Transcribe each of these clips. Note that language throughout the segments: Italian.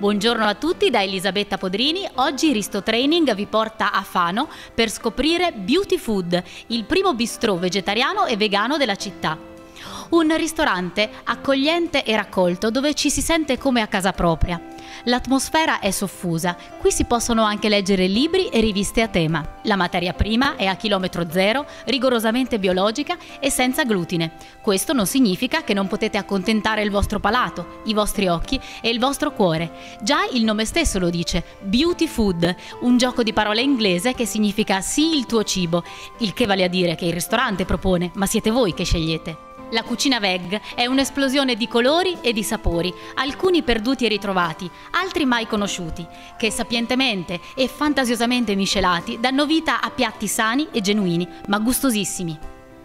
Buongiorno a tutti da Elisabetta Podrini. Oggi Risto Training vi porta a Fano per scoprire Beauty Food, il primo bistrò vegetariano e vegano della città. Un ristorante accogliente e raccolto dove ci si sente come a casa propria. L'atmosfera è soffusa, qui si possono anche leggere libri e riviste a tema. La materia prima è a chilometro zero, rigorosamente biologica e senza glutine. Questo non significa che non potete accontentare il vostro palato, i vostri occhi e il vostro cuore. Già il nome stesso lo dice, Beauty Food, un gioco di parole inglese che significa sì il tuo cibo, il che vale a dire che il ristorante propone, ma siete voi che scegliete. La cucina veg è un'esplosione di colori e di sapori, alcuni perduti e ritrovati, altri mai conosciuti, che sapientemente e fantasiosamente miscelati danno vita a piatti sani e genuini, ma gustosissimi.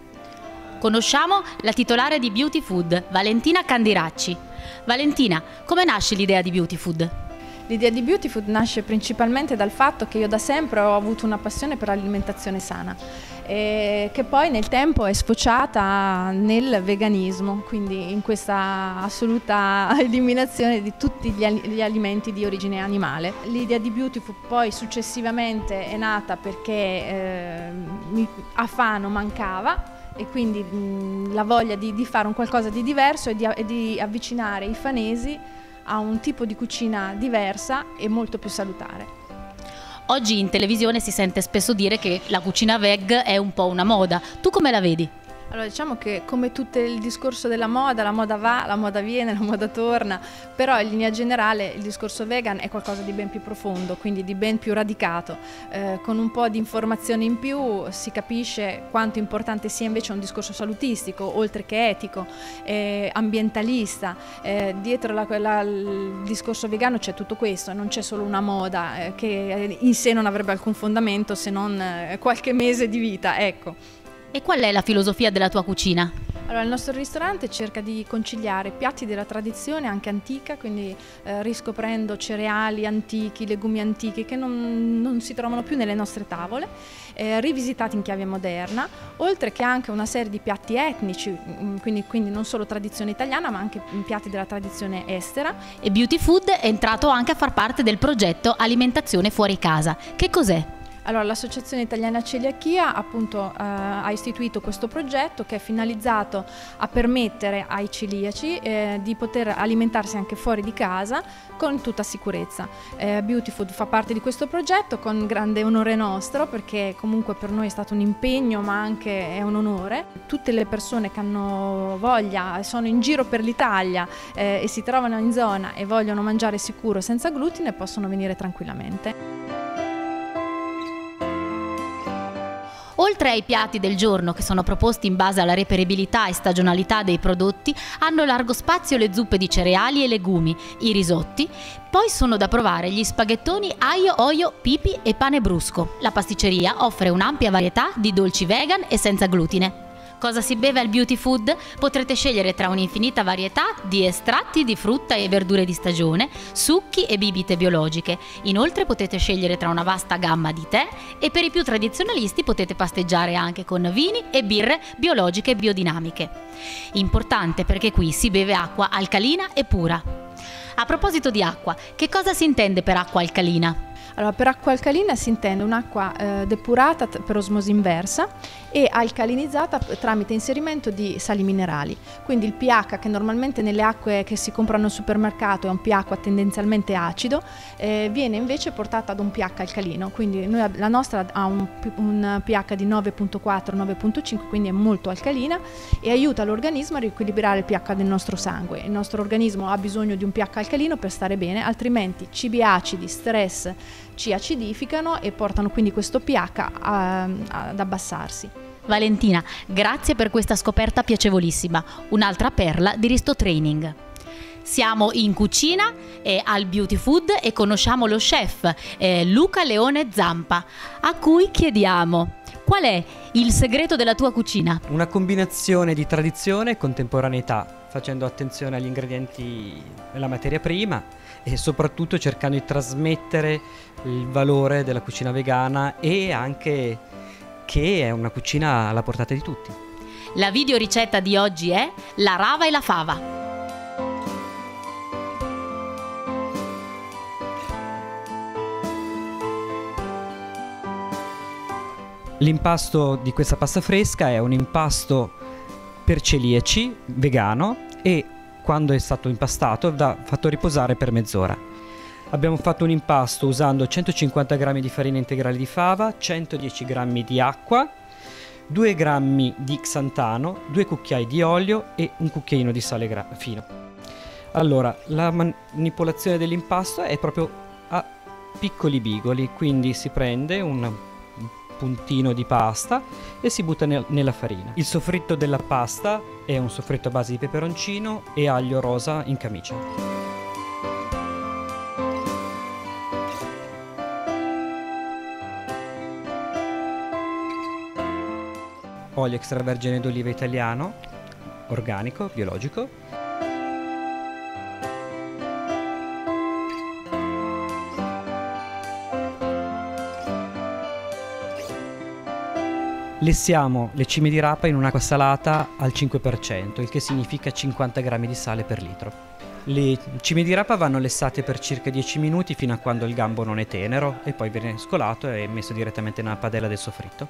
Conosciamo la titolare di Beauty Food, Valentina Candiracci. Valentina, come nasce l'idea di Beauty Food? L'idea di Beauty Food nasce principalmente dal fatto che io da sempre ho avuto una passione per l'alimentazione sana, che poi nel tempo è sfociata nel veganismo, quindi in questa assoluta eliminazione di tutti gli alimenti di origine animale. L'idea di Beauty Food poi successivamente è nata perché a Fano mancava, e quindi la voglia di fare un qualcosa di diverso e di avvicinare i fanesi a un tipo di cucina diversa e molto più salutare. Oggi in televisione si sente spesso dire che la cucina veg è un po' una moda. Tu come la vedi? Allora, diciamo che come tutto il discorso della moda, la moda va, la moda viene, la moda torna, però in linea generale il discorso vegan è qualcosa di ben più profondo, quindi di ben più radicato. Con un po' di informazione in più si capisce quanto importante sia invece un discorso salutistico, oltre che etico, ambientalista. Dietro il discorso vegano c'è tutto questo, non c'è solo una moda che in sé non avrebbe alcun fondamento se non qualche mese di vita, ecco. E qual è la filosofia della tua cucina? Allora, il nostro ristorante cerca di conciliare piatti della tradizione anche antica, quindi riscoprendo cereali antichi, legumi antichi che non si trovano più nelle nostre tavole, rivisitati in chiave moderna, oltre che anche una serie di piatti etnici, quindi non solo tradizione italiana ma anche piatti della tradizione estera. E Beauty Food è entrato anche a far parte del progetto Alimentazione fuori casa. Che cos'è? Allora, l'Associazione Italiana Celiachia appunto ha istituito questo progetto che è finalizzato a permettere ai celiaci di poter alimentarsi anche fuori di casa con tutta sicurezza. Beauty Food fa parte di questo progetto con grande onore nostro, perché comunque per noi è stato un impegno ma anche è un onore. Tutte le persone che hanno voglia, sono in giro per l'Italia e si trovano in zona e vogliono mangiare sicuro senza glutine possono venire tranquillamente. Oltre ai piatti del giorno che sono proposti in base alla reperibilità e stagionalità dei prodotti, hanno largo spazio le zuppe di cereali e legumi, i risotti, poi sono da provare gli spaghettoni aglio, olio, pipi e pane brusco. La pasticceria offre un'ampia varietà di dolci vegan e senza glutine. Cosa si beve al Beauty Food? Potrete scegliere tra un'infinita varietà di estratti di frutta e verdure di stagione, succhi e bibite biologiche. Inoltre potete scegliere tra una vasta gamma di tè e per i più tradizionalisti potete pasteggiare anche con vini e birre biologiche e biodinamiche. Importante perché qui si beve acqua alcalina e pura. A proposito di acqua, che cosa si intende per acqua alcalina? Allora, per acqua alcalina si intende un'acqua depurata per osmosi inversa e alcalinizzata tramite inserimento di sali minerali. Quindi il pH, che normalmente nelle acque che si comprano al supermercato è un pH tendenzialmente acido, viene invece portato ad un pH alcalino. Quindi la nostra ha un pH di 9.4-9.5, quindi è molto alcalina e aiuta l'organismo a riequilibrare il pH del nostro sangue. Il nostro organismo ha bisogno di un pH alcalino per stare bene, altrimenti cibi acidi, stress ci acidificano e portano quindi questo pH ad abbassarsi. Valentina, grazie per questa scoperta piacevolissima, un'altra perla di Risto Training. Siamo in cucina al Beauty Food e conosciamo lo chef Luca Leone Zampa, a cui chiediamo: qual è il segreto della tua cucina? Una combinazione di tradizione e contemporaneità, facendo attenzione agli ingredienti e alla materia prima e soprattutto cercando di trasmettere il valore della cucina vegana e anche che è una cucina alla portata di tutti. La videoricetta di oggi è la rava e la fava. L'impasto di questa pasta fresca è un impasto per celiaci, vegano, e quando è stato impastato va fatto riposare per mezz'ora. Abbiamo fatto un impasto usando 150 g di farina integrale di fava, 110 g di acqua, 2 g di xantano, 2 cucchiai di olio e un cucchiaino di sale fino. Allora, la manipolazione dell'impasto è proprio a piccoli bigoli, quindi si prende un puntino di pasta e si butta nella farina. Il soffritto della pasta è un soffritto a base di peperoncino e aglio rosa in camicia. Olio extravergine d'oliva italiano, organico, biologico. Lessiamo le cime di rapa in un'acqua salata al 5%, il che significa 50 g di sale per litro. Le cime di rapa vanno lessate per circa 10 minuti fino a quando il gambo non è tenero e poi viene scolato e messo direttamente nella padella del soffritto.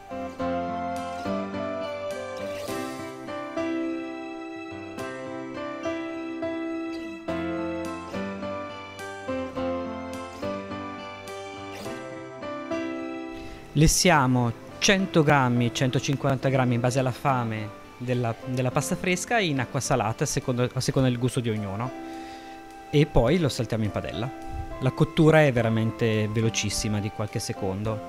Lessiamo 100 g, 150 g in base alla fame della pasta fresca in acqua salata a seconda del gusto di ognuno, e poi lo saltiamo in padella. La cottura è veramente velocissima, di qualche secondo.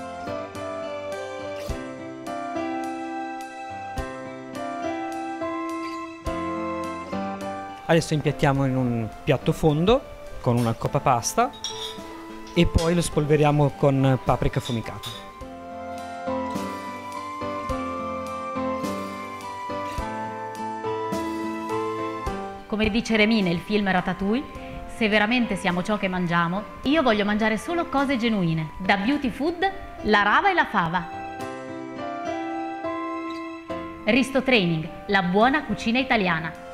Adesso impiattiamo in un piatto fondo con una coppa pasta e poi lo spolveriamo con paprika affumicata. Come dice Rémy nel film Ratatouille, se veramente siamo ciò che mangiamo, io voglio mangiare solo cose genuine. Da Beauty Food, la rava e la fava. Risto Training, la buona cucina italiana.